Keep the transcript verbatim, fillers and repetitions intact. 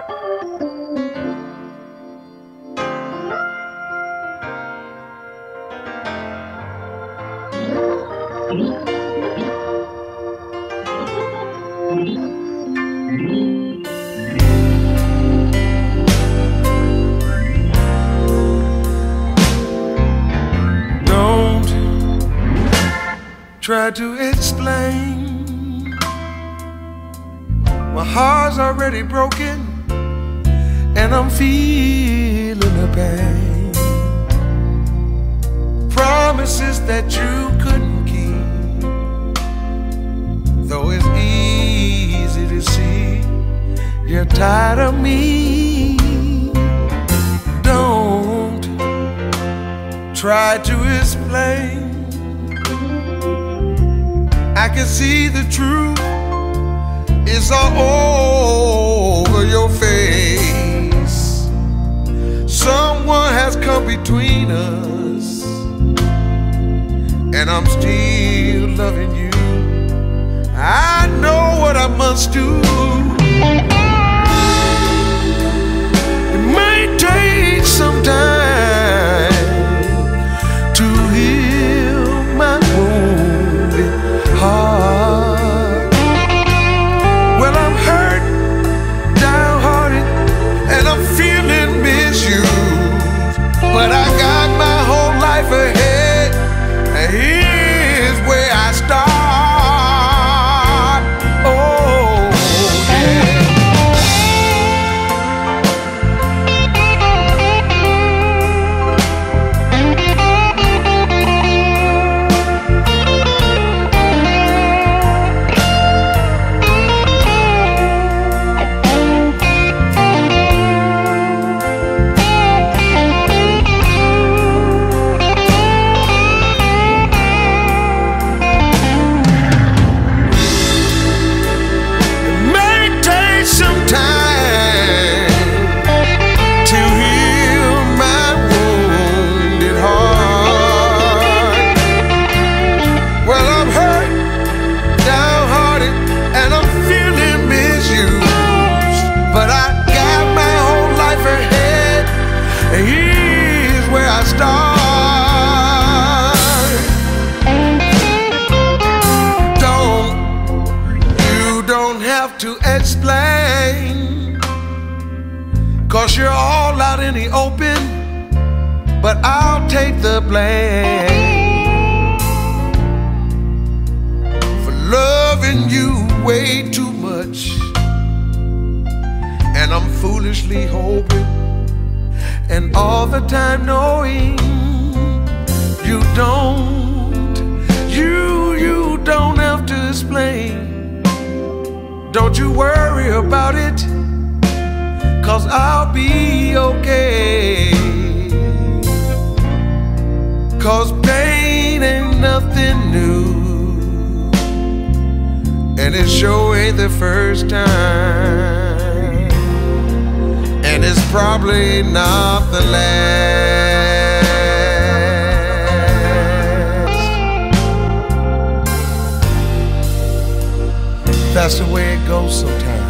Don't try to explain. My heart's already broken, and I'm feeling the pain. Promises that you couldn't keep, though it's easy to see you're tired of me. Don't try to explain. I can see the truth, it's all over your face. Someone has come between us, and I'm still loving you. I know what I must do. It may take some time to heal my wounded heart. Well, I'm hurt, downhearted, and I'm feeling misused, but I got my whole life ahead, and here's where I start. Here's where I start. Don't, you don't have to explain, 'cause you're all out in the open, but I'll take the blame for loving you way too much, and I'm foolishly hoping, and all the time knowing you don't, you, you don't have to explain. Don't you worry about it, 'cause I'll be okay. 'Cause pain ain't nothing new, and it sure ain't the first time, and it's probably not the last. That's the way it goes sometimes.